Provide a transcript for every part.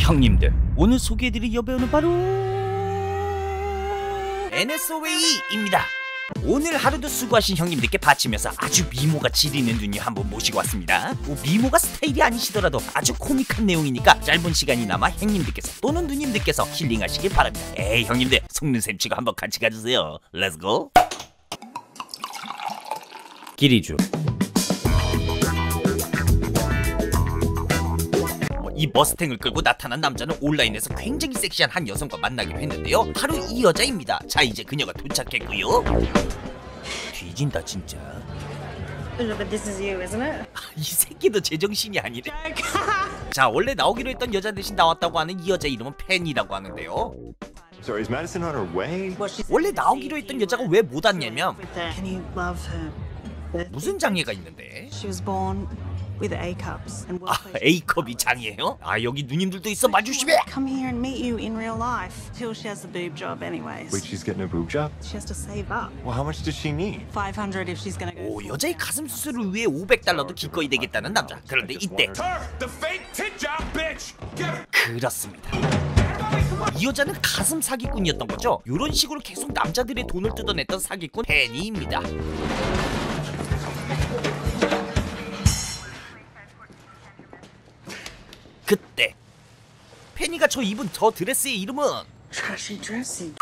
형님들, 오늘 소개해드릴 여배우는 바로 NSOA입니다. 오늘 하루도 수고하신 형님들께 바치면서 아주 미모가 지리는 누님 한번 모시고 왔습니다. 미모가 스타일이 아니시더라도 아주 코믹한 내용이니까 짧은 시간이나마 형님들께서 또는 누님들께서 힐링하시길 바랍니다. 에이 형님들, 속눈샘 치고 한번 같이 가주세요. 렛츠고. 기리주. 이 머스탱을 끌고 나타난 남자는 온라인에서 굉장히 섹시한 한 여성과 만나기로 했는데요. 바로 이 여자입니다. 자, 이제 그녀가 도착했고요. 뒤진다 진짜. But this is you, isn't it? 이 새끼도 제정신이 아니래. 자, 원래 나오기로 했던 여자 대신 나왔다고 하는 이 여자 이름은 팬이라고 하는데요. Sorry, is Madison on her way? 원래 나오기로 했던 여자가 왜 못 왔냐면 Can you love her? 무슨 장애가 있는데? She was born with A cups and 아, A컵이 장애예요? 아, 여기 누님들도 있어. 마주심해. come here and meet you in real life till she has a boob job anyways. Wait, she's getting a boob job? She has to save up. Well, how much does she need? 500 if she's gonna go. 오, 여자의 가슴 수술을 위해 $500도 기꺼이 내겠다는 남자. 그런데 이때 그렇습니다. 이 여자는 가슴 사기꾼이었던 거죠. 이런 식으로 계속 남자들의 돈을 뜯어냈던 사기꾼 팬이입니다. 그때 팬이가 저 입은 저 드레스의 이름은 Trashy dressing.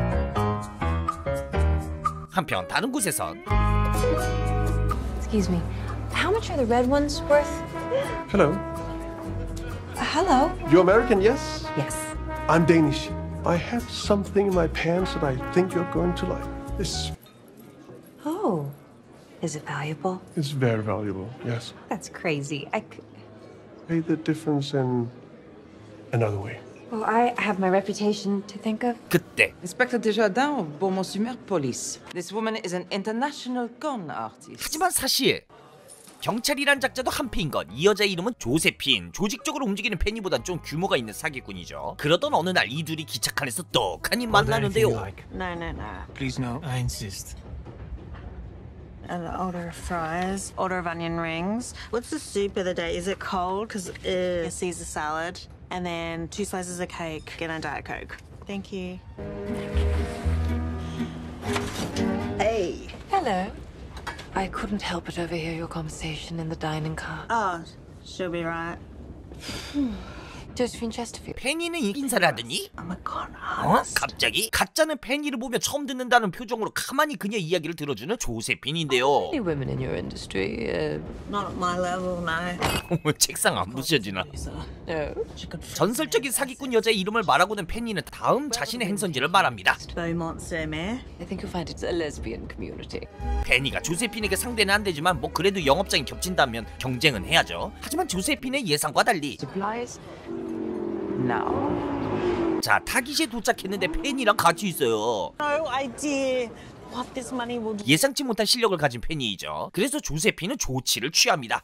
한편 다른 곳에선 Excuse me, how much are the red ones worth? Hello. Hello? You American, yes? Yes. I'm Danish. I have something in my pants that I think you're going to like. This Oh, is it valuable? is very valuable, yes. That's crazy. Pay the difference in another way. Well, I have my reputation to think of. 그때 Inspector Desjardins of Beaumont-sur-Mer Police. This woman is an international con artist. 하지만 사실 경찰이란 작자도 한패인 것. 이 여자의 이름은 조세핀. 조직적으로 움직이는 팬이보단 좀 규모가 있는 사기꾼이죠. 그러던 어느 날 이 둘이 기차칸에서 떡하니 만나는데요. No, no, no. Please no, I insist. An order of fries, order of onion rings. What's the soup of the day? Is it cold? Because a Caesar salad. And then 2 slices of cake and a Diet Coke. Thank you. Hey. Hello. I couldn't help but overhear your conversation in the dining car. Oh, she'll be right. Josephine Chesterfield. 팬이는 인사를 하더니 I'm a con 어? artist. 갑자기 가짜는 팬이를 보며 처음 듣는다는 표정으로 가만히 그녀 이야기를 들어주는 조세핀인데요. Many women in your industry. Not at my level, no. 책상 안 부셔지나. No. She could 전설적인 사기꾼 여자의 이름을 말하고는 팬이는 다음 자신의 행선지를 말합니다. Beaumont-sur-Mer. I think you'll find it's a lesbian community. 팬이가 조세핀에게 상대는 안 되지만 뭐 그래도 영업장이 겹친다면 경쟁은 해야죠. 하지만 조세핀의 예상과 달리 Supplies? Now. 자, 타깃에 도착했는데 팬이랑 같이 있어요. No idea what this money will do. 예상치 못한 실력을 가진 팬이죠. 그래서 조세핀은 조치를 취합니다.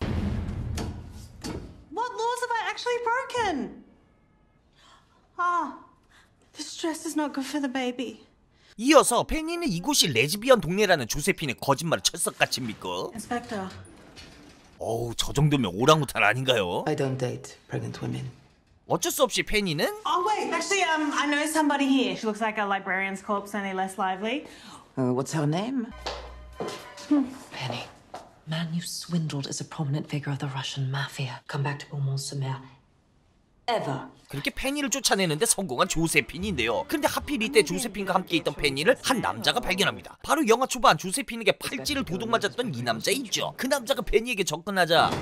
What laws have I actually broken? Ah, this dress is not good for the baby. 이어서 팬이는 이곳이 레즈비언 동네라는 조세핀의 거짓말을 철석같이 믿고 Inspector. 어우, 저 정도면 오랑우탄 아닌가요? I don't date pregnant women. 어쩔 수 없이 팬이는 Oh wait, actually, I know somebody here. She looks like a librarian's corpse, only less lively. What's her name? Penny. Man you swindled is a prominent figure of the Russian mafia. Come back to Beaumont-sur-Mer. Ever. 그렇게 팬이를 쫓아내는데 성공한 조세핀인데요. 그런데 하필 이때 조세핀과 함께 있던 팬이를 한 남자가 발견합니다. 바로 영화 초반 조세핀에게 팔찌를 도둑 맞았던 이 남자 있죠. 그 남자가 팬이에게 접근하자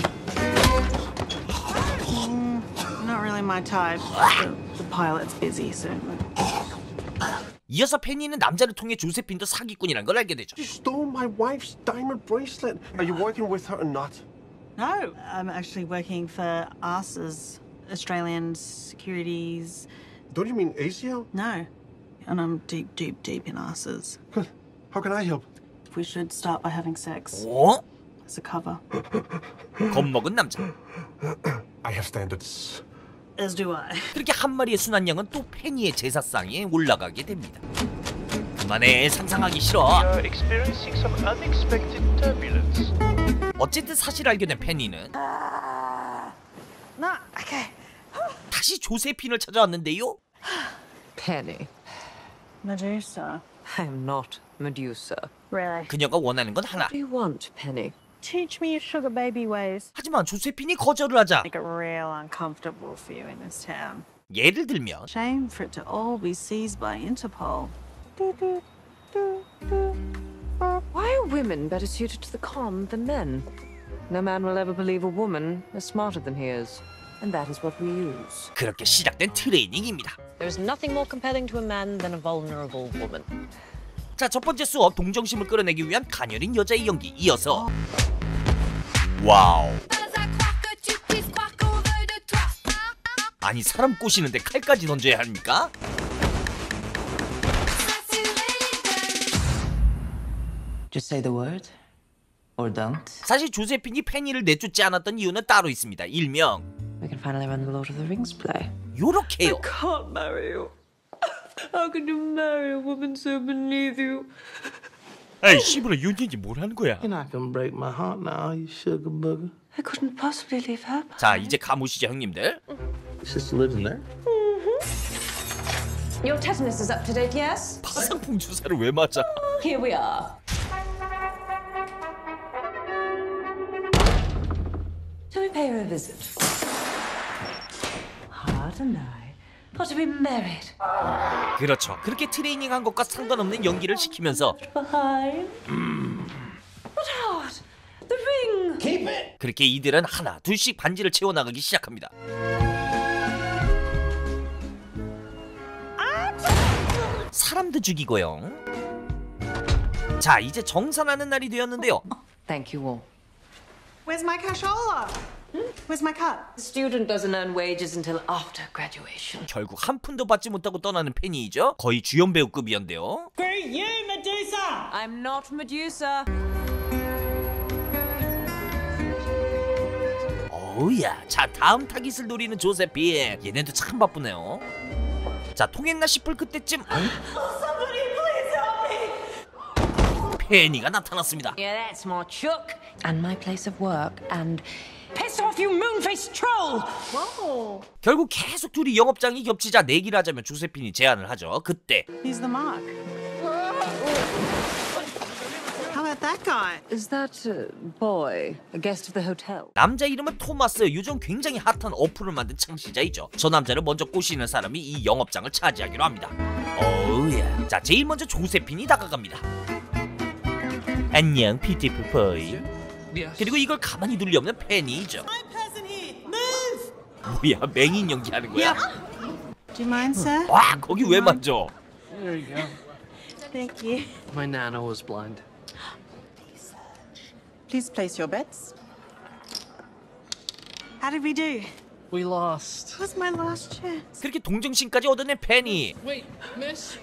Not really my type. The pilot's busy, so. 이어서 팬이는 남자를 통해 조세핀도 사기꾼이란 걸 알게 되죠. You stole my wife's diamond bracelet. Are you working with her or not? No, I'm actually working for ASA's, Australian Securities. Don't you mean ACL? No, and I'm deep, deep, deep in ASA's. How can I help? We should start by having sex 어? as a cover. 겁먹은 남자. I have standards. As do I. 그렇게 한 마리의 순한양은 또 팬이의 제사상에 올라가게 됩니다. 그만해, 상상하기 싫어. Experiencing some unexpected turbulence. 어쨌든 사실 알게 된 팬이는 No, okay. 다시 조세핀을 찾아왔는데요. Penny, Medusa. I'm not Medusa. Really? 그녀가 원하는 건 하나. What do you want, Penny? Teach me your sugar baby ways. 하지만 조세핀이 거절을 하자. Make it real uncomfortable for you in this town. 예를 들면 Shame for it to all be seized by Interpol. Why are women better suited to the con than men? No man will ever believe a woman is smarter than he is. And that is what we use. 그렇게 시작된 트레이닝입니다. There is nothing more compelling to a man than a vulnerable woman. 자, 첫 번째 수업 동정심을 끌어내기 위한 가녀린 여자의 연기. 이어서 와우. 아니 사람 꼬시는데 칼까지 던져야 합니까? Just say the word, or don't. 사실 조세핀이 페니를 내쫓지 않았던 이유는 따로 있습니다. 일명 We can finally run the Lord of the Rings play. 요렇게요. Can't marry you. How can you marry a woman so beneath you? 에이 씨부라 윤진이 뭘 하는 거야? You're not gonna break my heart now, you sugar booger. I couldn't possibly leave her. 자 이제 가보시죠 형님들. Sister lives in there? Your tetanus is up to date, yes? 파상풍 주사를 왜 맞아? Here we are. Shall we pay her a visit? Hard and I ought to be married. 그렇죠. 그렇게 트레이닝한 것과 상관없는 연기를 시키면서 Behind. But hard. The ring. 그렇게 이들은 하나 둘씩 반지를 채워나가기 시작합니다. 사람도 죽이고요. 자 이제 정산하는 날이 되었는데요. Thank you all. Where's my cashola? Where's my cut? The student doesn't earn wages until after graduation. 결국 한 푼도 받지 못하고 떠나는 페니이죠. 거의 주연 배우급이었는데요. I'm not Medusa. 어우야. 자 다음 타깃을 노리는 조세핀. 얘네도 참 바쁘네요. 자 통했나 싶을 그때쯤 페니가 나타났습니다. Yeah, that's my chuck. And my place of work. And piss off, you moon-faced troll. Whoa. 결국 계속 둘이 영업장이 겹치자 내기를 하자면 조세핀이 제안을 하죠. 그때 He's the mark. How about that guy? Is that boy a guest of the hotel? 남자 이름은 토마스. 요즘 굉장히 핫한 어플을 만든 창시자이죠. 저 남자를 먼저 꼬시는 사람이 이 영업장을 차지하기로 합니다. 어우야. 자 제일 먼저 조세핀이 다가갑니다. 안녕 뷰티풀 보이. 그리고 이걸 가만히 둘 리 없는 페니죠. 뭐야 맹인 연기하는 거야? Do you mind, sir? 와 거기 왜 만져? There you go. Thank you. My nana was blind. Please place your bets. How did we do? We lost. What's my last chance? 그렇게 동정심까지 얻어낸 페니. Wait, miss?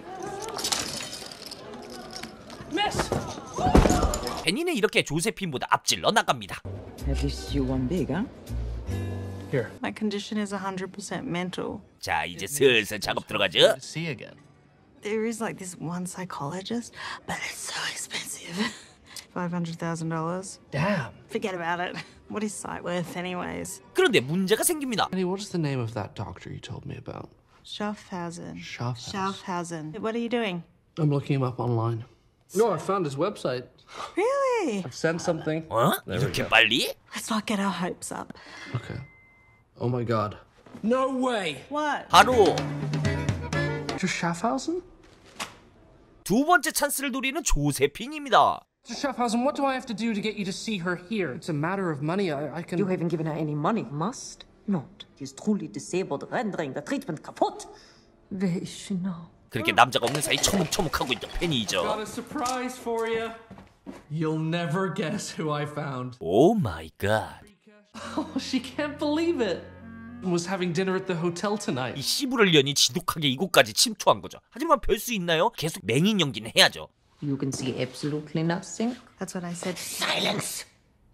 Miss! 페니는 이렇게 조세핀보다 앞질러 나갑니다. At least you won big, huh? Here. My condition is 100% mental. 자 이제 슬슬 작업 들어가죠. To see again. There is like this one psychologist, but it's so expensive. $500,000. Damn. Forget about it. What is sight worth, anyways? 그런데 문제가 생깁니다. Penny, what is the name of that doctor you told me about? Schaffhausen. Schaffhausen. Schaffhausen. What are you doing? I'm looking him up online. No, I found his website. Really? Send something. 어? 이렇게 빨리? Let's not get our hopes up. Okay. Oh my god. No way! What? 바로 Mr. Schaffhausen? 두 번째 찬스를 노리는 조세핀입니다. Mr. Schaffhausen, what do I have to do to get you to see her here? It's a matter of money. I can... You haven't given her any money, must? Not. She's truly disabled, rendering the treatment kaput. Where is she now? 그렇게 남자가 없는 사이 처묵처묵하고 있던 페니죠. Got a surprise for you. You'll never guess who I found. 오 마이 갓. Oh, she can't believe it. Was having dinner at the hotel tonight. 이 씨부럴 년이 지독하게 이곳까지 침투한 거죠. 하지만 별 수 있나요? 계속 맹인 연기는 해야죠. You can see absolutely nothing. That's what I said. Silence!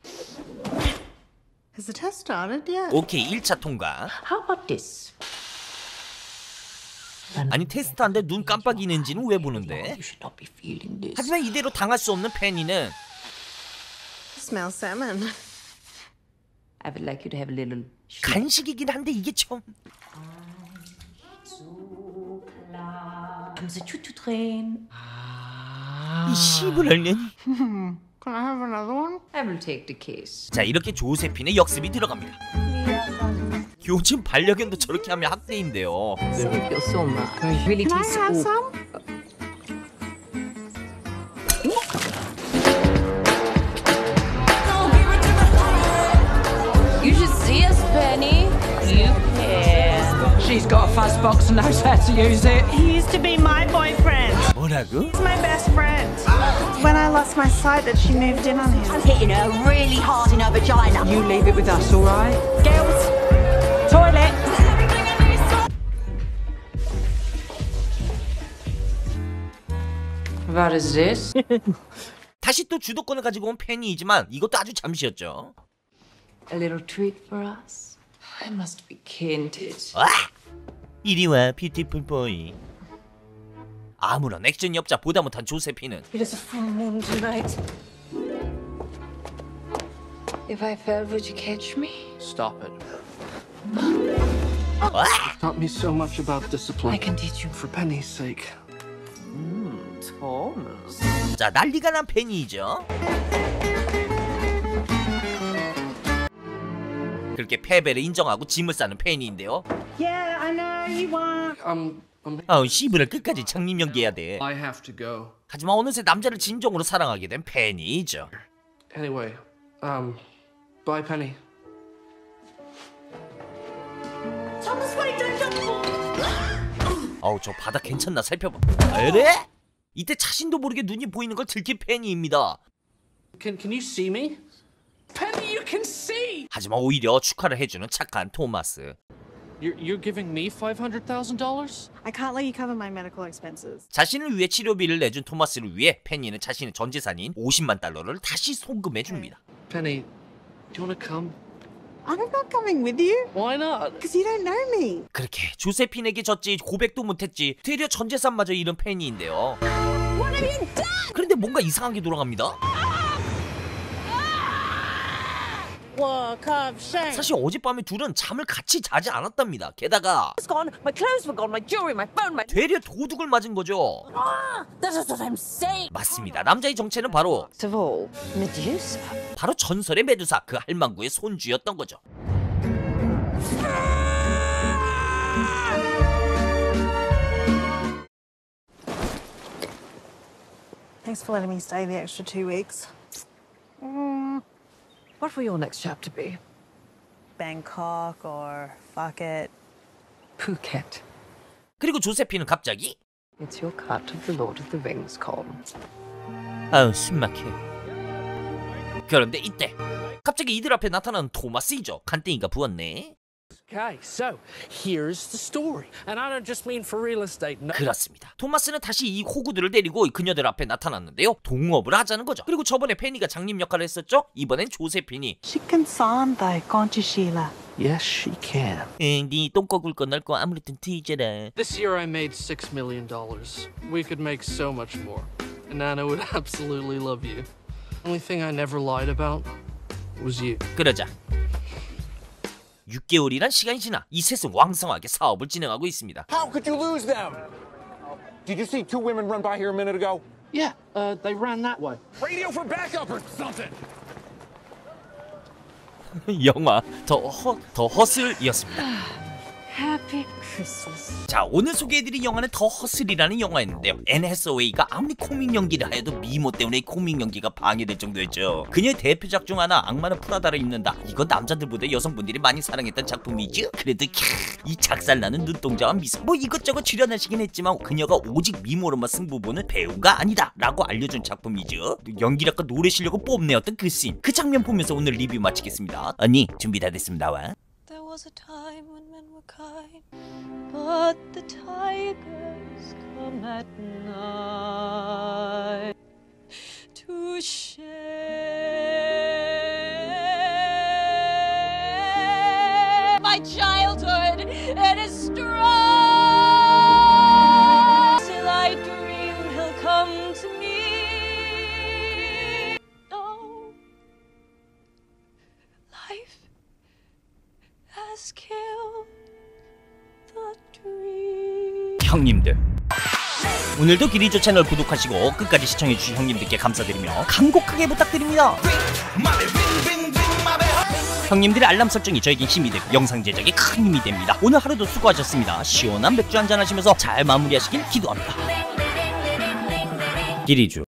Has the test started yet? 오케이 1차 통과. How about this? 아니 테스트한데 눈 깜빡이는지는 왜 보는데? You should not be feeling this. 하지만 이대로 당할 수 없는 페니는 Smell salmon. I would like you to have a little. 간식이긴 한데 이게 좀 Comme ça, tout traîne. 이 씨부를 년이. Can I have another one? I will take the case. 자, 이렇게 조세핀의 역습이 들어갑니다. 요즘 반려견도 저렇게 하면 학대인데요. Thank you so much. Really Can I tastes have awful. some? You should see us, Penny. You can. She's got a fuzz box and knows how to use it. He used to be my boyfriend. 뭐라고? He's my best friend. When I lost my sight that she moved in on him. I'm hitting her really hard in her vagina. You leave it with us, all right? Girls, toilet. What is this? 다시 또 주도권을 가지고 온 팬이지만 이것도 아주 잠시였죠. A little treat for us. I must be canted. 와! 이리와 뷰티풀 보이. 아무런 액션이 없자 보다 못한 조세핀은 It is a full moon tonight. If I fell, would you catch me? Stop it. 와! Taught me so much about discipline. I can teach you. For Penny's sake. Thomas. 자, 난리가 난 팬이죠. 그렇게 패배를 인정하고 짐을 싸는 팬이인데요. Yeah, I know you want. 아우 씨부를 끝까지 장님 연기해야 돼. I have to go. 하지만 어느새 남자를 진정으로 사랑하게 된 팬이죠. Anyway, bye, Penny. Thomas, wait, don't jump. 아우 저 바닥 괜찮나 살펴봐. 에레? 이때 자신도 모르게 눈이 보이는 걸 들킨 팬이입니다. Can you see me? Penny, you can see. 하지만 오히려 축하를 해주는 착한 토마스. You're giving me $500,000? I can't let you cover my medical expenses. 자신을 위해 치료비를 내준 토마스를 위해 팬이는 자신의 전 재산인 $500,000를 다시 송금해 줍니다. Penny, do you want to come? I'm not coming with you. Why not? Because you don't know me. 그렇게 조세핀에게 졌지 고백도 못했지 되려 전 재산마저 잃은 팬이인데요. What have you done? 그런데 뭔가 이상한 게 돌아갑니다. 사실 어젯밤에 둘은 잠을 같이 자지 않았답니다. 게다가 It's gone. My clothes were gone. My jewelry, my phone, my. 되려 도둑을 맞은 거죠. That is what I'm saying. 맞습니다. 남자의 정체는 바로 Of all, Medusa. 바로 전설의 메두사 그 할망구의 손주였던 거죠. Thanks for letting me stay the extra 2 weeks. What will your next chapter be? Bangkok or fuck it. Phuket. 그리고 조세핀은 갑자기 It's your cut of the Lord of the Rings, Colm. 아우 숨막혀. 그런데 이때 갑자기 이들 앞에 나타난 토마스이죠. 간땡이가 부었네. Okay, so here's the story. And I don't just mean for real estate. No. 그렇습니다. 토마스는 다시 이 호구들을 데리고 그녀들 앞에 나타났는데요. 동업을 하자는 거죠. 그리고 저번에 페니가 장님 역할을 했었죠. 이번엔 조세핀이 She can sign though, can't you, Sheila? Yes, she can. 네 똥꼬 굴거 넓고 아무래도 뒤져라. This year I made $6 million. We could make so much more. And Nana would absolutely love you. Only thing I never lied about was you. 그러자 6개월이란 시간이 지나 이 셋은 왕성하게 사업을 진행하고 있습니다. How could you lose them? Did you see 2 women run by here a minute ago? Yeah, they ran that way. Radio for backup or something. 영화 더 허슬이었습니다. Happy Christmas. 자, 오늘 소개해드린 영화는 더 허슬이라는 영화였는데요. 앤 해서웨이가 아무리 코믹 연기를 해도 미모 때문에 코믹 연기가 방해될 정도였죠. 그녀의 대표작 중 하나 악마는 프라다를 입는다. 이건 남자들보다 여성분들이 많이 사랑했던 작품이죠. 그래도 이 작살나는 눈동자와 미소 뭐 이것저것 출연하시긴 했지만 그녀가 오직 미모로만 승부 보는 배우가 아니다 라고 알려준 작품이죠. 연기력과 노래 실력을 뽐내었던 그 씬, 그 장면 보면서 오늘 리뷰 마치겠습니다. 언니 준비 다 됐습니다. 와. There was a time when men were kind, but the tigers come at night to share my childhood and destroy. Till I dream he'll come to me. Oh, life has killed the dream. 형님들 오늘도 기리조 채널 구독하시고 끝까지 시청해주신 형님들께 감사드리며 간곡하게 부탁드립니다. 형님들의 알람 설정이 저에겐 힘이 되고 영상 제작에 큰 힘이 됩니다. 오늘 하루도 수고하셨습니다. 시원한 맥주 한잔 하시면서 잘 마무리하시길 기도합니다. 기리주